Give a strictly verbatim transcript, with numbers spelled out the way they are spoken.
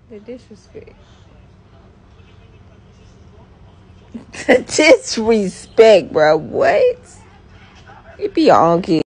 The disrespect. The disrespect, bro. What? You be on kid.